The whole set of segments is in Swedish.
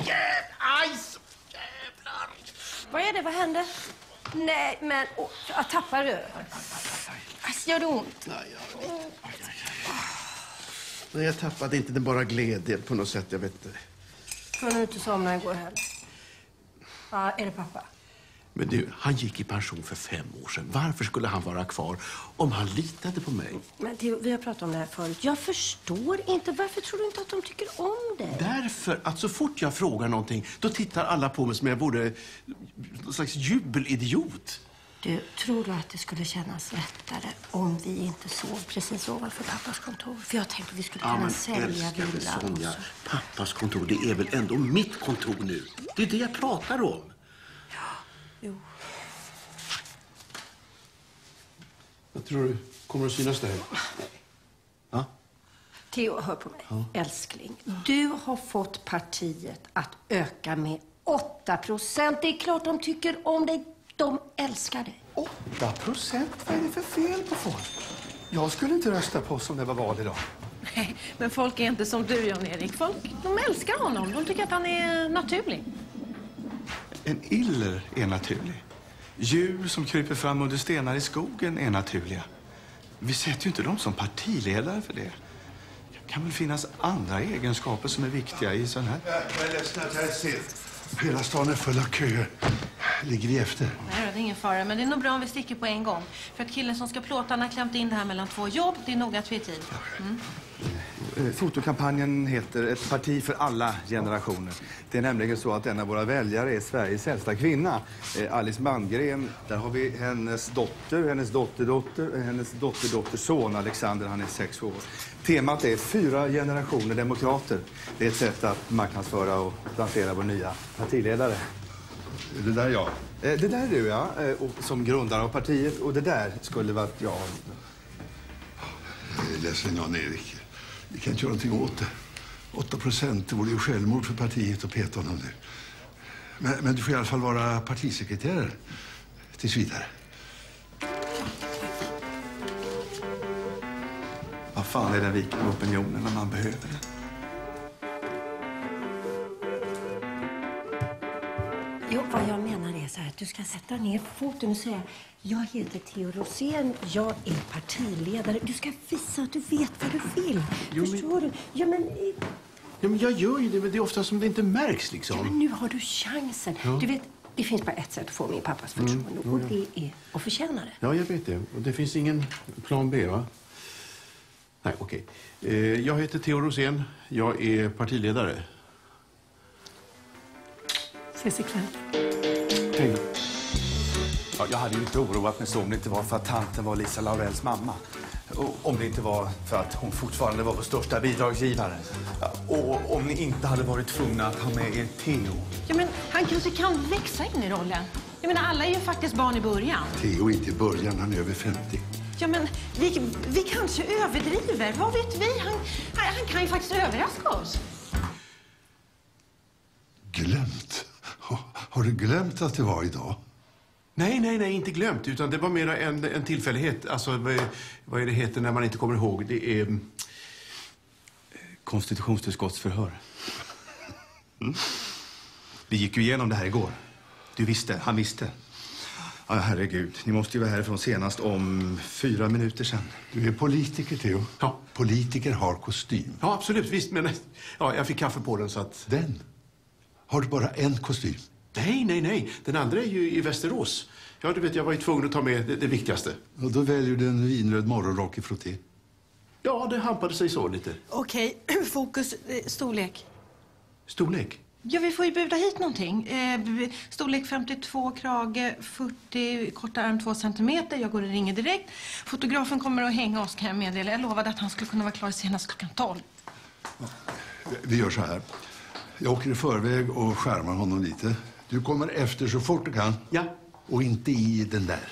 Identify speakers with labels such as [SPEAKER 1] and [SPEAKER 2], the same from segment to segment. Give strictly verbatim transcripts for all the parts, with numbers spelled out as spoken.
[SPEAKER 1] Aj, så jävlar!
[SPEAKER 2] Vad är det? Vad hände? Nej, men... Oh, jag tappar det. Alltså, gör det ont?
[SPEAKER 1] Nej, jag vet. Nej, jag tappade inte. Den bara gled på något sätt. Jag vet inte.
[SPEAKER 2] Kunde du inte somna igår heller? Ja, är det pappa?
[SPEAKER 1] Men du, han gick i pension för fem år sedan. Varför skulle han vara kvar om han litade på mig?
[SPEAKER 2] Men Theo, vi har pratat om det här förut. Jag förstår inte. Varför tror du inte att de tycker om det?
[SPEAKER 1] Därför att så fort jag frågar någonting, då tittar alla på mig som jag borde någon slags jubelidiot.
[SPEAKER 2] Du, tror du att det skulle kännas lättare om vi inte sov precis ovanför pappas kontor? För jag tänkte att vi skulle kunna ja, sälja villan.
[SPEAKER 1] Sonja, pappas kontor, det är väl ändå mitt kontor nu? Det är det jag pratar om.
[SPEAKER 2] Jo.
[SPEAKER 1] Vad tror du? Kommer att synas det här? Ja?
[SPEAKER 2] Theo, hör på mig. Ja. Älskling, du har fått partiet att öka med åtta procent. Det är klart de tycker om dig. De älskar dig.
[SPEAKER 3] åtta procent? Vad är det för fel på folk? Jag skulle inte rösta på oss om det var val idag.
[SPEAKER 4] Nej, men folk är inte som du, Jan-Erik. Folk, de älskar honom. De tycker att han är naturlig.
[SPEAKER 3] En iller är naturlig. Djur som kryper fram under stenar i skogen är naturliga. Vi sätter ju inte dem som partiledare för det. Det kan väl finnas andra egenskaper som är viktiga i sån här...
[SPEAKER 5] Jag är ledsen att jag är sen. Hela stan är full av köer. Ligger vi efter?
[SPEAKER 4] Nej, det är ingen fara. Men det är nog bra om vi sticker på en gång. För att killen som ska plåta, han har klämt in det här mellan två jobb. Det är nog att vi är tid. Mm.
[SPEAKER 3] Fotokampanjen heter Ett parti för alla generationer. Det är nämligen så att en av våra väljare är Sveriges äldsta kvinna, Alice Malmgren. Där har vi hennes dotter, hennes dotterdotter, hennes dotterdotters son Alexander, han är sex år. Temat är fyra generationer demokrater. Det är ett sätt att marknadsföra och lansera vår nya partiledare.
[SPEAKER 5] Det där är jag.
[SPEAKER 3] Det där är du, ja. Och som grundare av partiet. Och det där skulle vara jag.
[SPEAKER 5] Jag är ledsen, Jan-Erik. Vi kan inte göra någonting åt det. åtta procent, det vore ju självmord för partiet och peta honom nu. Men, men du får i alla fall vara partisekreterare tills vidare.
[SPEAKER 3] Vad fan är den vikande opinionen när man behöver det?
[SPEAKER 2] Jo, vad jag menar är så här att du ska sätta ner foten och säga: jag heter Theo Rosén, jag är partiledare. Du ska visa att du vet vad du vill. Jo, förstår men... du? Ja, men...
[SPEAKER 1] Ja, men jag gör ju det, men det är ofta som det inte märks liksom.
[SPEAKER 2] Ja, men nu har du chansen. Ja. Du vet, det finns bara ett sätt att få min pappas förtroende. Mm, ja, ja. Och det är att förtjäna det.
[SPEAKER 1] Ja, jag vet det. Och det finns ingen plan B, va? Nej, okej. Okay. Eh, jag heter Theo Rosén. Jag är partiledare.
[SPEAKER 2] Ses ikväll.
[SPEAKER 1] Hej.
[SPEAKER 3] Ja, jag hade ju inte oroat mig så om det inte var för att tanten var Lisa Laurells mamma. Och om det inte var för att hon fortfarande var vår största bidragsgivare. Ja, och om ni inte hade varit tvungna att ha med er Theo.
[SPEAKER 4] Ja, men han kanske kan växa in i rollen. Jag menar, alla är ju faktiskt barn i början.
[SPEAKER 5] Theo inte i början, han är över femtio.
[SPEAKER 4] Ja, men vi, vi kanske överdriver. Vad vet vi? Han, han kan ju faktiskt överraska oss.
[SPEAKER 5] Glömt? Har du glömt att det var idag?
[SPEAKER 1] Nej, nej, nej, inte glömt. Utan det var mer en, en tillfällighet. Alltså, vad, vad är det heter när man inte kommer ihåg? Det är...
[SPEAKER 3] Konstitutionsutskottsförhör. Mm. Vi gick ju igenom det här igår. Du visste, han visste. Ja, herregud. Ni måste ju vara härifrån senast om fyra minuter sedan.
[SPEAKER 5] Du är politiker, Theo.
[SPEAKER 1] Ja.
[SPEAKER 5] Politiker har kostym.
[SPEAKER 1] Ja, absolut. Visst, men ja, jag fick kaffe på den så att...
[SPEAKER 5] Den? Har du bara en kostym?
[SPEAKER 1] Nej, nej, nej. Den andra är ju i Västerås. Ja, du vet, jag var ju tvungen att ta med det, det viktigaste.
[SPEAKER 5] Och då väljer du en vinröd morgonrock i frotté?
[SPEAKER 1] Ja, det hampade sig så lite.
[SPEAKER 4] Okej, fokus, eh, storlek.
[SPEAKER 1] Storlek?
[SPEAKER 4] Ja, vi får ju buda hit någonting. Eh, storlek femtiotvå, krage fyrtio, korta arm två centimeter. Jag går och ringer direkt. Fotografen kommer att hänga oss, kan jag meddela. Jag lovade att han skulle kunna vara klar senast klockan tolv.
[SPEAKER 5] Ja, vi gör så här. Jag åker i förväg och skärmar honom lite. Du kommer efter så fort du kan.
[SPEAKER 1] Ja.
[SPEAKER 5] Och inte i den där.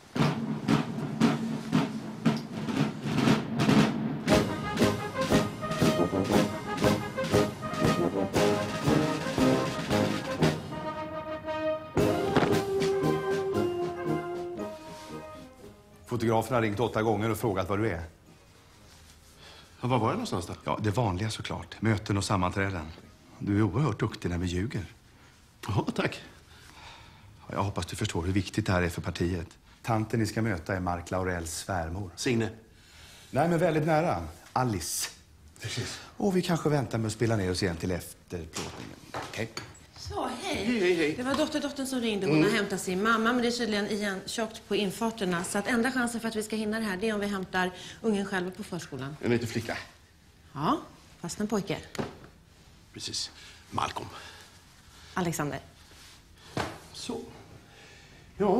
[SPEAKER 3] Fotografen har ringt åtta gånger och frågat var du är.
[SPEAKER 1] Ja, var var jag någonstans då?
[SPEAKER 3] Ja, det vanliga såklart. Möten och sammanträden. Du är oerhört duktig när vi ljuger.
[SPEAKER 1] Ja, tack.
[SPEAKER 3] Jag hoppas du förstår hur viktigt det här är för partiet. Tanten ni ska möta är Mark Laurels svärmor.
[SPEAKER 1] Signe.
[SPEAKER 3] Nej, men väldigt nära. Alice.
[SPEAKER 5] Precis.
[SPEAKER 3] Och vi kanske väntar med att spela ner oss igen till efterplåtningen. Okej? Okay.
[SPEAKER 4] Så, hej.
[SPEAKER 1] Hej, hej, hej.
[SPEAKER 4] Det var dotterdottern som ringde. Hon
[SPEAKER 1] Mm.
[SPEAKER 4] har hämtat sin mamma, men det är tydligen igen tjockt på infarterna. Så att enda chansen för att vi ska hinna det här, det är om vi hämtar ungen själva på förskolan.
[SPEAKER 1] En liten flicka.
[SPEAKER 4] Ja, fast en pojke.
[SPEAKER 1] Precis. Malcolm.
[SPEAKER 4] Alexander.
[SPEAKER 1] Så. Ja.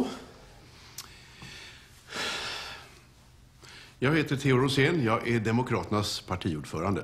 [SPEAKER 1] Jag heter Theo Rosén. Jag är Demokraternas partiordförande.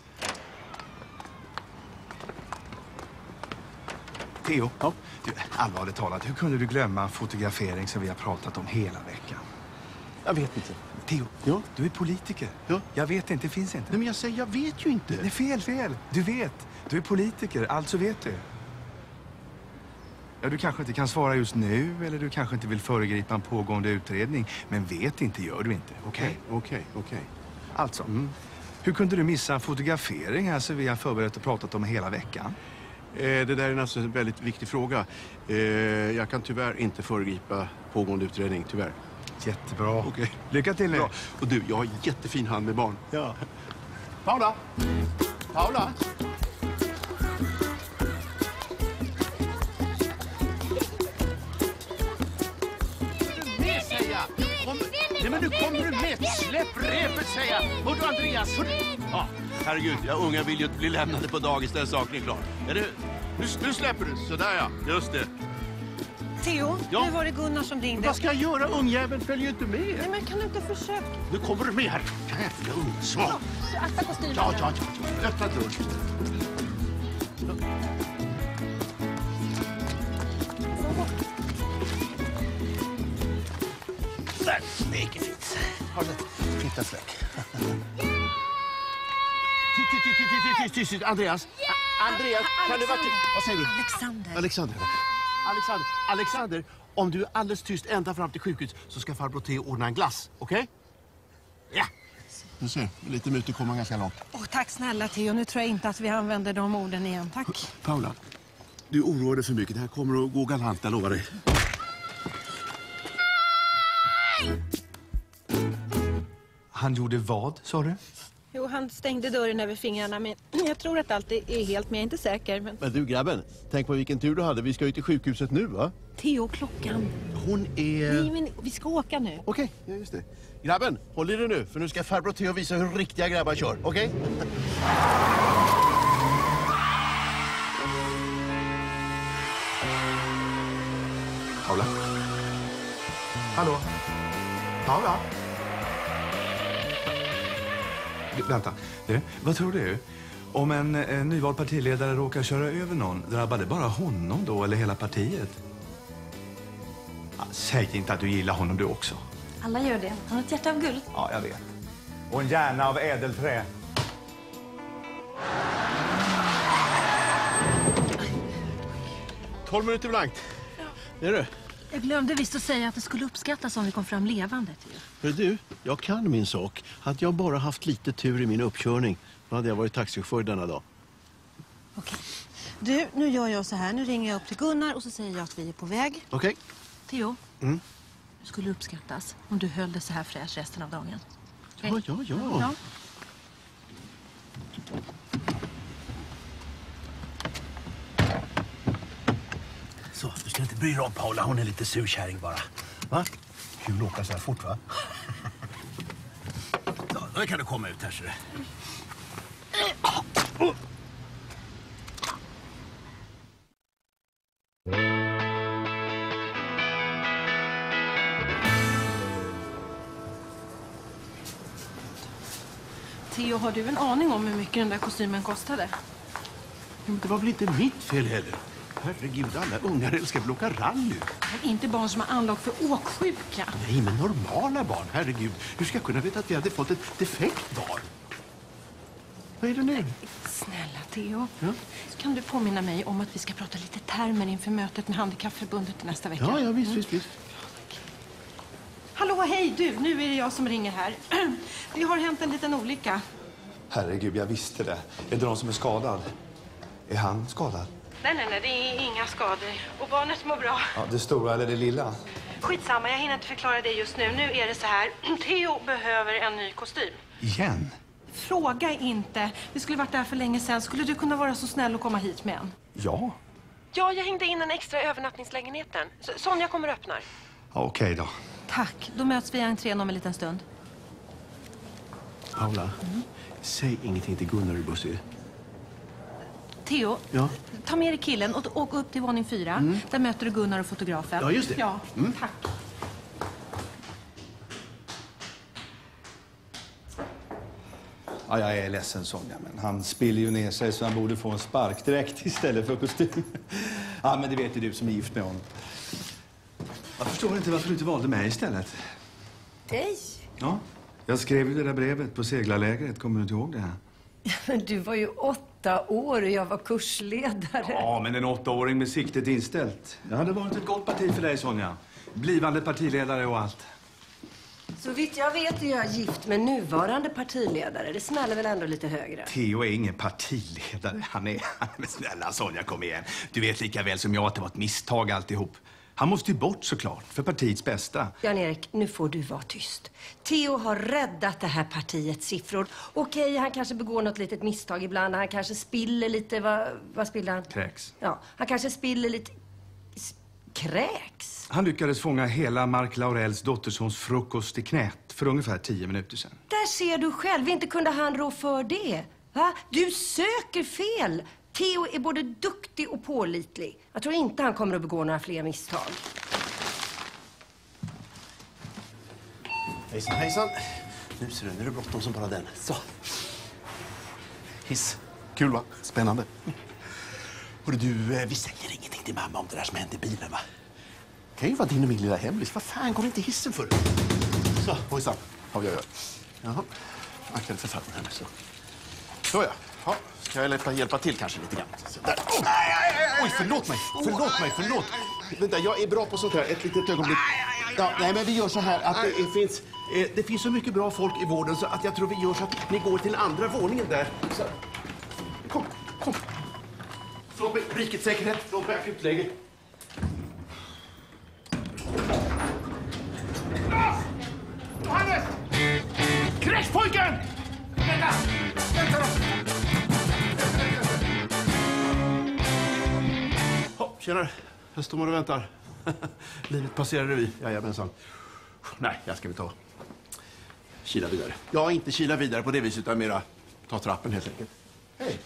[SPEAKER 3] Theo, ja. Du, allvarligt talat, hur kunde du glömma fotografering som vi har pratat om hela veckan?
[SPEAKER 1] Jag vet inte.
[SPEAKER 3] Theo,
[SPEAKER 1] Ja?
[SPEAKER 3] du är politiker.
[SPEAKER 1] Ja.
[SPEAKER 3] Jag vet inte, det finns inte.
[SPEAKER 1] Nej, men jag säger, jag vet ju inte.
[SPEAKER 3] Det är fel, fel. Du vet. Du är politiker, alltså vet du. Ja, du kanske inte kan svara just nu, eller du kanske inte vill föregripa en pågående utredning. Men vet inte, gör du inte. Okej?
[SPEAKER 1] Okej, okej, okej.
[SPEAKER 3] Alltså, mm. hur kunde du missa en fotografering här som vi har förberett och pratat om hela veckan?
[SPEAKER 1] Eh, det där är alltså en väldigt viktig fråga. Eh, jag kan tyvärr inte föregripa pågående utredning, tyvärr.
[SPEAKER 3] Jättebra.
[SPEAKER 1] Okej.
[SPEAKER 3] Lycka till nu.
[SPEAKER 1] Bra. Och du, jag har jättefin hand med barn. Ja. Paula! Paula! Med, säger jag! Kom... Nej, men nu kommer du med! Släpp repet, säger jag! Hör du, Andreas? Hör... Ja, herregud, jag unga vill ju inte bli lämnade på dagis, den saken är klar. Är det... nu, nu släpper du, sådär ja, just det.
[SPEAKER 4] Theo,
[SPEAKER 1] Ja?
[SPEAKER 4] nu var det Gunnar som ringde.
[SPEAKER 1] Vad ska jag göra? Ungjäveln följer ju inte med.
[SPEAKER 4] Nej, men kan du inte försöka?
[SPEAKER 1] Nu kommer du med här. Jävla ungsvag.
[SPEAKER 4] Så akta kostymen.
[SPEAKER 1] Ja, ja, ja. Öppna dörren. Där, mycket fint. Har du fint släck? Tyst, tyst, tyst, tyst, tyst, tyst. Andreas. Andreas, kan du vara tyst? Vad säger du?
[SPEAKER 4] Alexander.
[SPEAKER 1] Alexander. Alexander, Alexander, om du är alldeles tyst ända fram till sjukhus så ska farbror Theo ordna en glass, okej? Okay? Ja. Du ser, lite muter kommer ganska långt.
[SPEAKER 4] Åh, tack snälla Theo, nu tror jag inte att vi använder de orden igen, tack.
[SPEAKER 1] Paula, du oroar dig för mycket. Det här kommer att gå galant, jag lovar dig.
[SPEAKER 3] Han gjorde vad, sa du?
[SPEAKER 4] Jo, han stängde dörren över fingrarna, men jag tror att allt är helt, men jag är inte säker. Men...
[SPEAKER 6] Men du grabben, tänk på vilken tur du hade. Vi ska ju till sjukhuset nu, va?
[SPEAKER 4] Theo, klockan.
[SPEAKER 1] Hon är...
[SPEAKER 4] Nej, men vi ska åka nu.
[SPEAKER 6] Okej, ja, just det. Grabben, håll i dig nu, för nu ska farbror Theo visa hur riktiga grabbar kör, okej?
[SPEAKER 3] Paula? Hallå? Paula? Du, vänta. Du, vad tror du? Om en, en nyvald partiledare råkar köra över någon, drabbar det bara honom då eller hela partiet? Ja, säg inte att du gillar honom du också.
[SPEAKER 2] Alla gör det. Han har ett hjärta av guld.
[SPEAKER 3] Ja, jag vet. Och en hjärna av ädelträ.
[SPEAKER 6] Tolv minuter blankt. Ja. Är du?
[SPEAKER 2] Jag glömde visst att säga att det skulle uppskattas om vi kom fram levande till.
[SPEAKER 6] Hör du, jag kan min sak. Hade jag bara haft lite tur i min uppkörning, då hade jag varit taxichaufför denna dag.
[SPEAKER 4] Okej. Du, nu gör jag så här. Nu ringer jag upp till Gunnar och så säger jag att vi är på väg.
[SPEAKER 6] Okej?
[SPEAKER 2] Theo,
[SPEAKER 6] Mm.
[SPEAKER 2] det skulle uppskattas om du höll det så här fräsch resten av dagen.
[SPEAKER 6] Ja, ja, ja.
[SPEAKER 2] Ja.
[SPEAKER 1] Så, du ska inte bry dig om Paula. Hon är lite surkärring bara. Va? Kul att åka så här fort, va? Ja, då kan du komma ut här, så du.
[SPEAKER 4] Theo, har du en aning om hur mycket den där kostymen kostade?
[SPEAKER 1] Men det var väl inte mitt fel heller? Herregud, alla ungar älskar väl åka rally.
[SPEAKER 4] Men inte barn som har anlag för åksjuka.
[SPEAKER 1] Nej, men normala barn. Herregud, hur ska jag kunna veta att vi hade fått ett defekt barn? Vad är det nu?
[SPEAKER 4] Snälla Theo,
[SPEAKER 1] Ja?
[SPEAKER 4] så kan du påminna mig om att vi ska prata lite termer inför mötet med Handikappförbundet nästa vecka?
[SPEAKER 1] Ja, ja, visst, visst, visst.
[SPEAKER 4] Hallå, hej du, nu är det jag som ringer här. Det har hänt en liten olycka.
[SPEAKER 3] Herregud, jag visste det. Är det någon som är skadad? Är han skadad?
[SPEAKER 4] Nej, nej, nej, det är inga skador. Och barnet mår bra.
[SPEAKER 3] Ja, det stora eller det lilla?
[SPEAKER 4] Skitsamma, jag hinner inte förklara det just nu. Nu är det så här. Theo behöver en ny kostym.
[SPEAKER 3] Igen?
[SPEAKER 4] Fråga inte. Vi skulle varit där för länge sedan. Skulle du kunna vara så snäll och komma hit med en?
[SPEAKER 3] Ja.
[SPEAKER 4] Ja, jag hängde in en extra övernattningslägenheten. S- Sonja kommer och öppnar.
[SPEAKER 3] Ja, okej då.
[SPEAKER 4] Tack. Då möts vi i entrén om en liten stund.
[SPEAKER 6] Paula, mm. säg ingenting till Gunnar i bussen.
[SPEAKER 4] Theo,
[SPEAKER 6] Ja?
[SPEAKER 4] ta med dig killen och åk upp till våning fyra. Mm. Där möter du Gunnar och fotografen.
[SPEAKER 6] Ja, just det.
[SPEAKER 4] Ja,
[SPEAKER 6] Mm.
[SPEAKER 4] tack.
[SPEAKER 3] Ja, jag är ledsen, Sonja, men han spiller ju ner sig så han borde få en spark direkt istället för kostym. Ja, men det vet ju du som är gift med honom. Jag förstår inte varför du inte valde mig istället.
[SPEAKER 2] Dig?
[SPEAKER 3] Ja, jag skrev ju det där brevet på seglarlägret. Kommer du inte ihåg det här?
[SPEAKER 2] Men du var ju åtta år och jag var kursledare.
[SPEAKER 3] Ja, men en åttaåring med siktet inställt. Det hade varit ett gott parti för dig, Sonja. Blivande partiledare och allt.
[SPEAKER 2] Så vitt jag vet är jag gift med nuvarande partiledare. Det smäller väl ändå lite högre.
[SPEAKER 3] Theo är ingen partiledare. Han är... Men snälla Sonja, kom igen. Du vet lika väl som jag att det var ett misstag alltihop. Han måste ju bort såklart, för partiets bästa.
[SPEAKER 2] Jan-Erik, nu får du vara tyst. Theo har räddat det här partiets siffror. Okej, han kanske begår något litet misstag ibland. Han kanske spiller lite... Vad, vad spiller han?
[SPEAKER 3] Kräks.
[SPEAKER 2] Ja, han kanske spiller lite... S- Kräks?
[SPEAKER 3] Han lyckades fånga hela Mark Laurels dottersons frukost i knät för ungefär tio minuter sedan.
[SPEAKER 2] Där ser du själv. Inte kunde han rå för det. Va? Du söker fel. Theo är både duktig och pålitlig. Jag tror inte han kommer att begå några fler misstag.
[SPEAKER 6] Hejsan, hejsan. Nu ser du, nu är det bråttom som bara den. Så. Hiss. Kul, va? Spännande. Hörru du, vi säger ingenting till mamma om det där som hände i bilen, va? Det kan ju vara din och min lilla hemlis. Vad fan, går inte hissen för? Så, hojsan. Ja, jag gör. Jaha. Akta för fan här nu, så. Så, ja. Ja. Ska jag hjälpa, hjälpa till kanske lite grann? Så, där. Oh. Oj, förlåt mig. Förlåt mig, förlåt. Vänta, jag är bra på sånt här. Ett litet ögonblick. Ja, nej, men vi gör så här att det finns, eh, det finns så mycket bra folk i vården så att jag tror vi gör så att ni går till andra våningen där. Så. Kom, kom. Förlåt mig, rikets säkerhet. Förlåt mig, akutläge.
[SPEAKER 1] Johannes! Kräkspojken! Vänta! Vänta då!
[SPEAKER 6] Hopp, tjenare. Här står man och väntar. Livet passerar revy. Jajamensan. Nej, jag ska vi ta. Kila vidare. Ja, inte kila vidare på det viset utan mera ta trappen helt enkelt. Hej.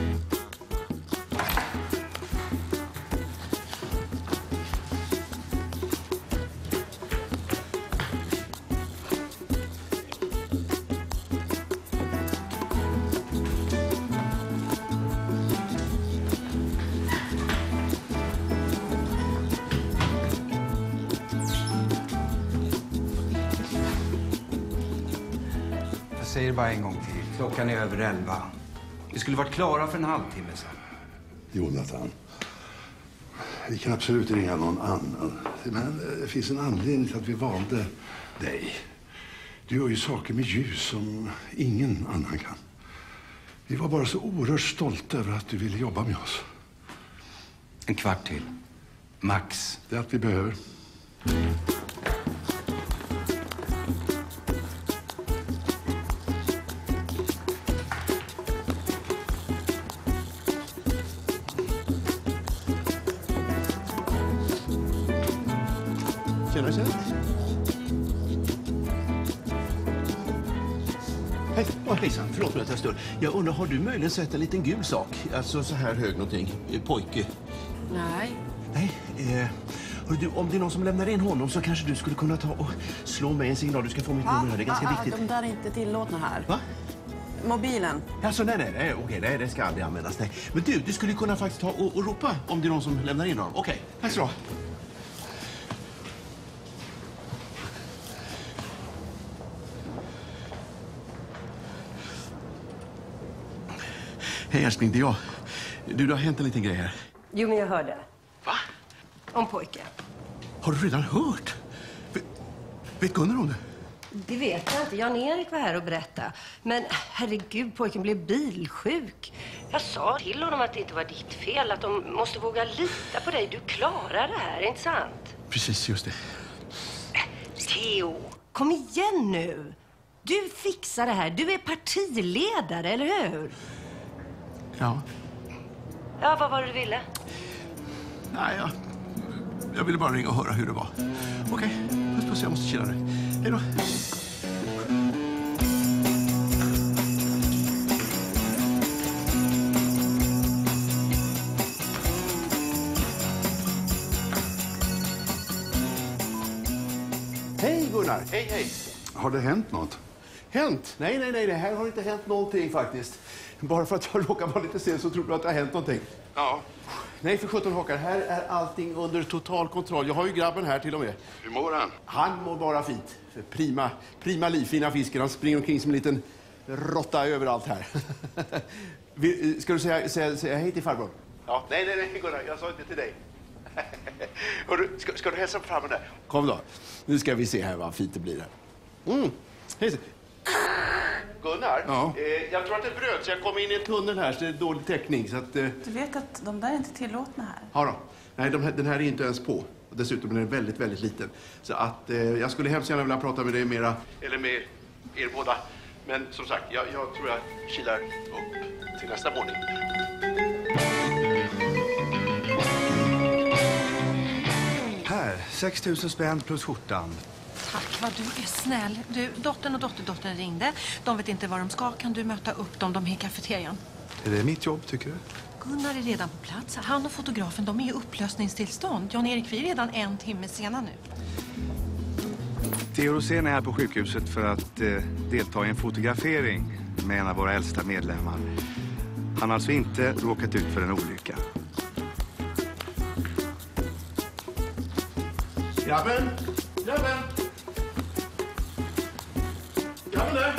[SPEAKER 7] Jag säger bara en gång till. Klockan är över elva. Vi skulle varit klara för en halvtimme sedan.
[SPEAKER 5] Jonathan, vi kan absolut ringa någon annan. Men det finns en anledning till att vi valde dig. Du gör ju saker med ljus som ingen annan kan. Vi var bara så oerhört stolta över att du ville jobba med oss.
[SPEAKER 7] En kvart till. Max.
[SPEAKER 5] Det är allt vi behöver.
[SPEAKER 6] Tjenare, tjenare. Hej, oh, hejsan. Förlåt mig att jag stör. Jag undrar, har du möjligen sett en liten gul sak? Alltså så här hög någonting. Eh, Pojke.
[SPEAKER 2] Nej.
[SPEAKER 6] Nej, eh, hörru du, om det är någon som lämnar in honom så kanske du skulle kunna ta och slå mig en signal. Du ska få mitt nummer här, det är ganska
[SPEAKER 8] ah,
[SPEAKER 6] viktigt.
[SPEAKER 8] De där är inte tillåtna här.
[SPEAKER 6] Va?
[SPEAKER 8] Mobilen.
[SPEAKER 6] Alltså nej, nej, nej, okej, nej, det ska aldrig användas, nej. Men du, du skulle kunna faktiskt ta och, och ropa om det är någon som lämnar in honom. Okej, tack så. Hej älskling, det är jag. Du, det har hänt en liten grej här.
[SPEAKER 2] Jo, men jag hörde.
[SPEAKER 6] Va?
[SPEAKER 2] Om pojken.
[SPEAKER 6] Har du redan hört? Vet, vet Gunnar om det?
[SPEAKER 2] Det vet jag inte. Jan-Erik var här och berättade. Men herregud, pojken blev bilsjuk. Jag sa till honom att det inte var ditt fel, att de måste våga lita på dig. Du klarar det här, inte sant?
[SPEAKER 1] Precis, just det.
[SPEAKER 2] Theo, kom igen nu. Du fixar det här. Du är partiledare, eller hur?
[SPEAKER 1] Ja.
[SPEAKER 2] Ja, vad var det du ville?
[SPEAKER 1] Nej, jag, jag ville bara ringa och höra hur det var. Okej, puss puss, jag måste chilla nu. Hej då. Hej Gunnar, hej hej.
[SPEAKER 5] Har det hänt något?
[SPEAKER 1] Hänt? Nej, nej, nej, det här har inte hänt någonting faktiskt. Bara för att jag råkar vara lite sen så tror du att det har hänt någonting.
[SPEAKER 5] Ja.
[SPEAKER 1] Nej, för sjutton Håkar, här är allting under total kontroll. Jag har ju grabben här till och med.
[SPEAKER 5] Hur mår han?
[SPEAKER 1] Han mår bara fint. Prima, prima liv, fina fisken. Han springer omkring som en liten råtta överallt här. Ska du säga, säga, säga hej till farbror? Ja. Nej, nej, nej, Gunnar, jag sa inte till dig. Hörru, ska, ska du hälsa på farbror där? Kom då. Nu ska vi se här vad fint det blir här. Mm. Hej. Gunnar,
[SPEAKER 5] Ja.
[SPEAKER 1] eh, jag tror att det bröt så jag kom in i en tunnel här så det är dålig täckning. Så att, eh...
[SPEAKER 8] Du vet att de där är inte tillåtna här.
[SPEAKER 1] Ja då. Nej, de här, den här är inte ens på. Och dessutom är den väldigt, väldigt liten. Så att eh, jag skulle hemskt gärna vilja prata med dig mera, eller med er båda. Men som sagt, jag, jag tror jag kilar upp till nästa våning.
[SPEAKER 3] Här, sex tusen spänn plus skjortan.
[SPEAKER 4] Tack, vad du är snäll. Du, dottern och dotterdottern ringde. De vet inte var de ska. Kan du möta upp dem? De är i kafeterian.
[SPEAKER 3] Är det mitt jobb, tycker du?
[SPEAKER 4] Gunnar är redan på plats. Han och fotografen, de är i upplösningstillstånd. Jan-Erik, vi är redan en timme sena nu.
[SPEAKER 3] Theo Rosén är här på sjukhuset för att eh, delta i en fotografering med en av våra äldsta medlemmar. Han har alltså inte råkat ut för en olycka.
[SPEAKER 1] Grabben! Grabben! Grabben där!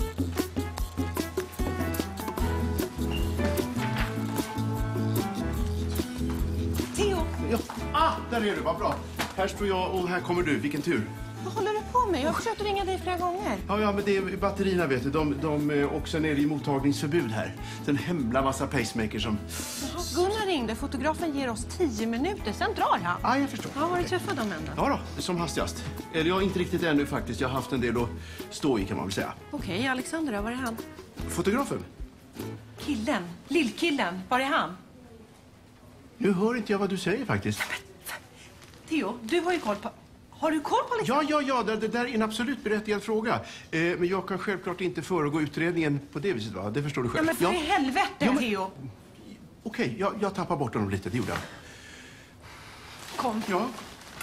[SPEAKER 4] Theo,
[SPEAKER 1] Ja. Ah, där är du, vad bra. Här står jag och här kommer du. Vilken tur.
[SPEAKER 4] vad håller du på med? Jag har försökt ringa dig flera gånger.
[SPEAKER 1] Ja, ja, men det är batterierna, vet du. De, de eh, också är i mottagningsförbud här. Så en hemla massa pacemakers som...
[SPEAKER 4] Jaha, Gunnar ringde. Fotografen ger oss tio minuter, sen drar han.
[SPEAKER 1] Ja, jag förstår.
[SPEAKER 4] Ja, har du träffat dem än då?
[SPEAKER 1] Ja då, som hastigast. Eller jag inte riktigt ännu faktiskt. Jag har haft en del att stå i kan man väl säga.
[SPEAKER 4] Okej, Alexander då? Var är han?
[SPEAKER 1] Fotografen?
[SPEAKER 4] Killen, lillkillen, var är han?
[SPEAKER 1] Nu hör inte jag vad du säger faktiskt.
[SPEAKER 4] Theo, du har ju koll på... Har du koll på Alexander?
[SPEAKER 1] Ja, ja, ja, det, det där är en absolut berättigad fråga. Eh, men jag kan självklart inte föregå utredningen på det viset, va? Det förstår du
[SPEAKER 4] Ja,
[SPEAKER 1] själv.
[SPEAKER 4] men för i helvete,
[SPEAKER 1] Ja, men-
[SPEAKER 4] Theo.
[SPEAKER 1] Okej, jag, jag tappar bort honom lite, det gjorde jag.
[SPEAKER 4] Kom.
[SPEAKER 1] Ja.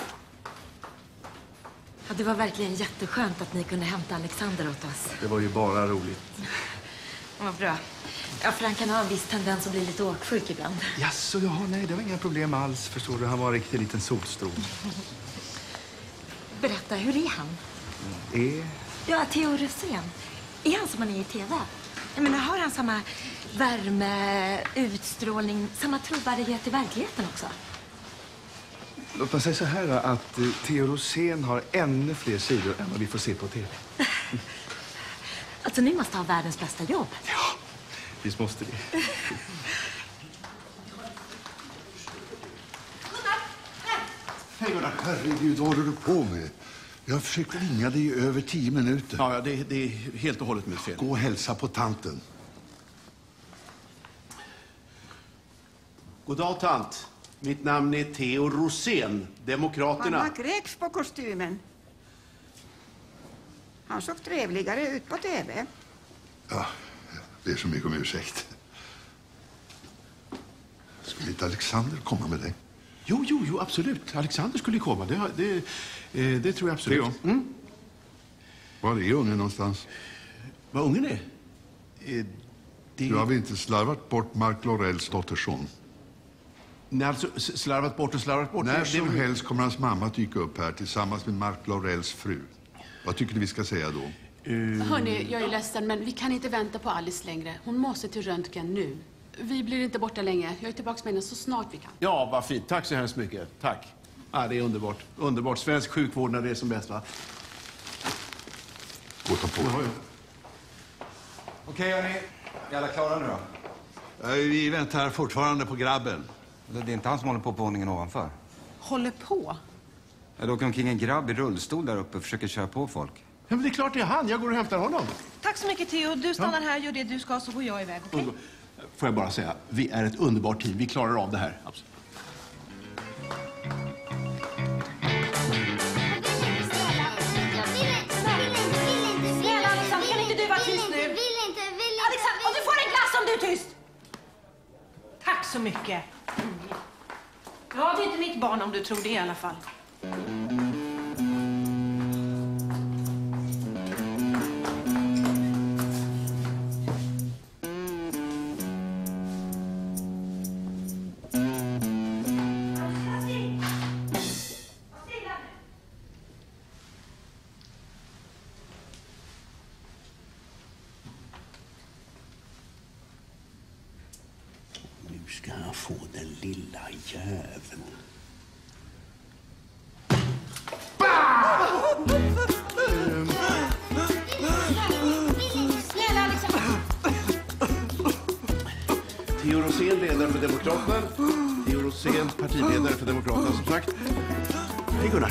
[SPEAKER 9] Ja, det var verkligen jätteskönt att ni kunde hämta Alexander åt oss.
[SPEAKER 3] Det var ju bara roligt.
[SPEAKER 9] Vad bra. Ja, för han kan ha en viss tendens att bli lite åksjuk ibland.
[SPEAKER 3] Jaså, jaha, nej, det var inga problem alls. Förstår du, han var en riktig liten solstråle.
[SPEAKER 9] Berätta, hur är han?
[SPEAKER 3] Är...
[SPEAKER 9] Ja, Theo Rosén. Är han som han är i tv? Jag menar, har han samma värme, utstrålning, samma trovärdighet i verkligheten också?
[SPEAKER 3] Låt mig säga så här att eh, Theo Rosén har ännu fler sidor än vad vi får se på tv.
[SPEAKER 9] Alltså, ni måste ha världens bästa jobb.
[SPEAKER 3] Ja, visst måste vi.
[SPEAKER 1] Hej Gunnar.
[SPEAKER 5] Herregud, vad håller du på med? Jag har försökt ringa dig i över tio minuter.
[SPEAKER 1] Ja, ja det, det är helt och hållet mitt fel.
[SPEAKER 5] Gå och hälsa på tanten.
[SPEAKER 1] God dag, tant. Mitt namn är Theo Rosén, Demokraterna.
[SPEAKER 10] Han har kräks på kostymen. Han såg trevligare ut på tv.
[SPEAKER 5] Ja, jag ber så mycket om ursäkt. Skulle inte Alexander komma med dig?
[SPEAKER 1] Jo, jo, jo, absolut. Alexander skulle komma. Det, det, eh, det tror jag absolut.
[SPEAKER 5] Theo?
[SPEAKER 1] Mm.
[SPEAKER 5] Var är ungen någonstans?
[SPEAKER 1] Vad ungen är? Eh, det...
[SPEAKER 5] Du har väl inte slarvat bort Mark Lorells dotterson?
[SPEAKER 1] Nej, alltså s- slarvat bort och slarvat bort.
[SPEAKER 5] När
[SPEAKER 1] Det-
[SPEAKER 5] som
[SPEAKER 1] det...
[SPEAKER 5] helst kommer hans mamma dyka upp här tillsammans med Mark Lorells fru. Vad tycker du vi ska säga då?
[SPEAKER 1] Uh...
[SPEAKER 11] Hörni, jag är ledsen, men vi kan inte vänta på Alice längre. Hon måste till röntgen nu. Vi blir inte borta länge. Jag är tillbaka med henne så snart vi kan.
[SPEAKER 1] Ja, vad fint. Tack så hemskt mycket. Tack. Ja, det är underbart. Underbart. Svensk sjukvård när det är som bäst, va?
[SPEAKER 5] Gå och ta på dig.
[SPEAKER 7] Okej, hörni. Är alla klara nu då?
[SPEAKER 1] Vi väntar fortfarande på grabben.
[SPEAKER 7] Det är inte han som håller på på våningen ovanför.
[SPEAKER 4] Håller på?
[SPEAKER 7] Jag åker omkring en grabb i rullstol där uppe och försöker köra på folk.
[SPEAKER 1] Ja, men det är klart det är han. Jag går och hämtar honom.
[SPEAKER 4] Tack så mycket, Theo. Du stannar här, gör det du ska, så går jag iväg, okej? Okay?
[SPEAKER 1] Får jag bara säga, vi är ett underbart team. Vi klarar av det här. Absolut.
[SPEAKER 4] Snälla, Alexander, kan inte du vara tyst nu? Alexander, om du får en glass om du är tyst! Tack så mycket. Ja, det är inte mitt barn om du tror det i alla fall.
[SPEAKER 1] Nu ska han få den lilla jäveln.
[SPEAKER 4] Snälla, Alexander.
[SPEAKER 1] Theo Rosén, ledare för Demokraterna. Theo Rosén, partiledare för Demokraterna, som sagt. Hej, Gunnar.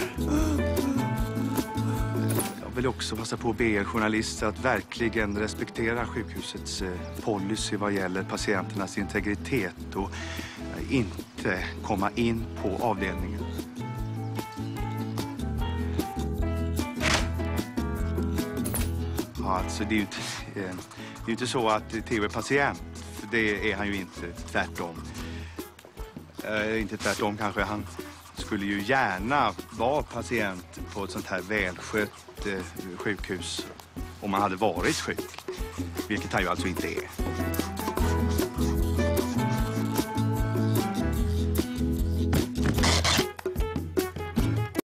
[SPEAKER 3] Jag vill också passa på att be er journalister att verkligen respektera sjukhusets eh, policy vad gäller patienternas integritet och eh, inte komma in på avdelningen. Ja, alltså det är ju inte, eh, det är ju inte så att Theo är patient. För det är han ju inte, tvärtom. Eh, inte tvärtom kanske. Han skulle ju gärna vara patient på ett sånt här välskött eh, sjukhus om han hade varit sjuk. Vilket han ju alltså inte är.